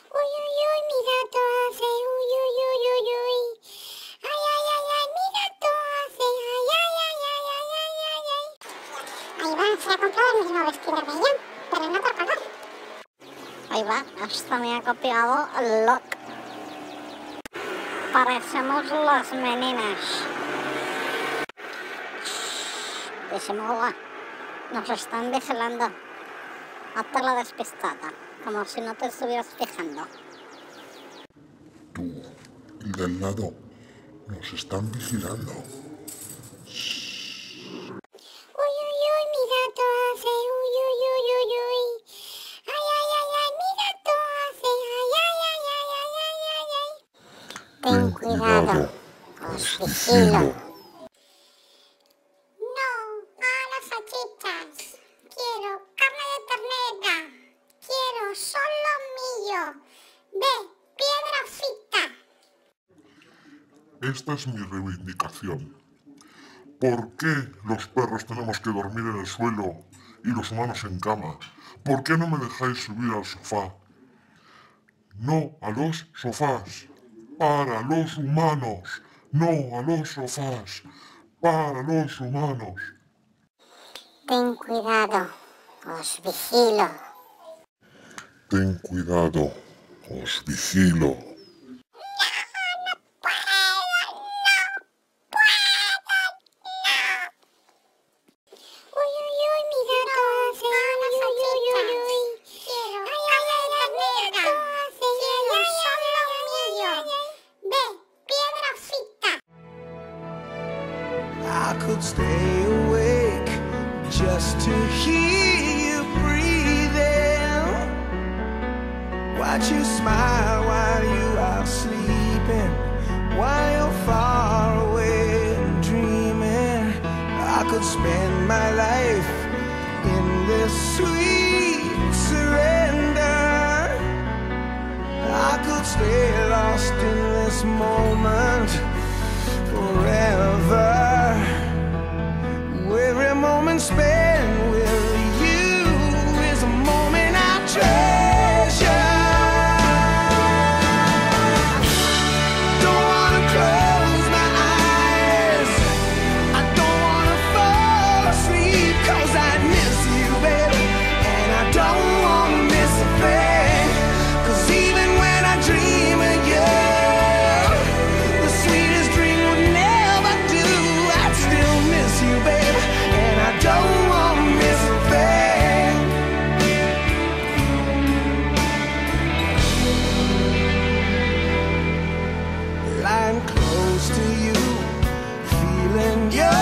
Uy, uy, uy, mi gato hace uy, uy, uy, uy, uy. Ay, ay, ay, ay, mi gato hace ay, ay, ay, ay, ay, ay, ay, ay. Ahí va, se ha comprado el mismo vestido que yo, pero en otro color. Ahí va, hasta me ha copiado el look. Parecemos las meninas. Disimula, nos están vigilando. Hazte la despistada, como si no te estuvieras fijando. Tú, el del lado, nos están vigilando. Uy, uy, uy, mi gato hace uy, uy, uy, uy, uy. Ay, ay, ay, ay, mi gato hace ay, ay, ay, ay, ay, ay, ay, ay. Ten cuidado, os vigilo. No a las salchichas. Quiero carne de ternera. Quiero solo mío. Ve, piedra frita. Esta es mi reivindicación. ¿Por qué los perros tenemos que dormir en el suelo y los humanos en cama? ¿Por qué no me dejáis subir al sofá? No a los sofás, para los humanos. No a los sofás, para los humanos. Ten cuidado, os vigilo. Ten cuidado, os vigilo. Uy, uy, uy, mi gato hace uy, uy, uy, uy, uy. Quiero carne de ternera. Quiero solo mío. Ve, piedra frita. I could stay awake just to hear you breathing. Watch you smile while you are sleeping, while you're far away and dreaming. I could spend my life in this sweet surrender. I could stay lost in this moment forever. Every moment spent with you is a moment I treasure. Don't wanna close my eyes, I don't wanna fall asleep, 'cause I miss you, baby, and I don't wanna miss a thing. 'Cause even when I dream of you, the sweetest dream would never do. I'd still miss you, baby, and I don't wanna miss a thing. Lying close to you, feeling your